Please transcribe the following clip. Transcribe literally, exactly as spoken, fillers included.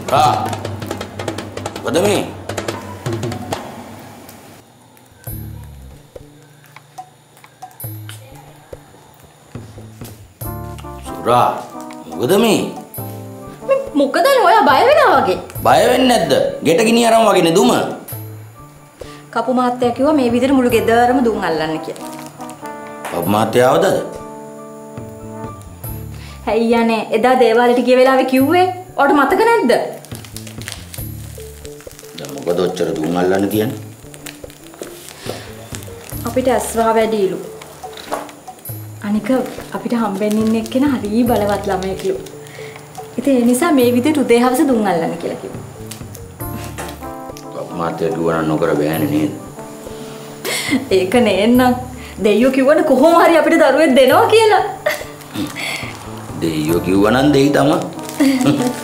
Ah. What do you mean? Sura. What do you mean? මොකද ඔයා බය වෙනවා වගේ. බය වෙන්නේ නැද්ද? ගෙට ගිනි අරන් වගේ නේ දුම. කපු මහත්තයා කිව්වා මේ විදිහට මුළු ගෙදරම දුම් අල්ලන්න කියලා. කපු මහත්තයා ආවද? හැයියනේ එදා දේවාලෙට ගිය වෙලාවේ කිව්වේ. ඔයාට මතක නැද්ද? දැන් මොකද ඔච්චර දුම් අල්ලන්න කියන්නේ? අපිට ඇස්වා වැඩිලු. අනික අපිට හම්බෙන්න ඉන්න එක්කෙනා හරි බලවත් ළමයෙක්ලු. ඉතින් ඒ නිසා මේ විදිහට උදේ හවස දුම් අල්ලන්න කියලා කිව්වා. කපු මහත්තයා කිව්වා නොකර බෑනේ නේද? ඒක නේන්නම්. දෙයියෝ කිව්වනේ කොහොම හරි අපිට දරුවෙක් දෙනවා කියලා. දෙයියෝ කිව්වා නම් දෙයි තමයි.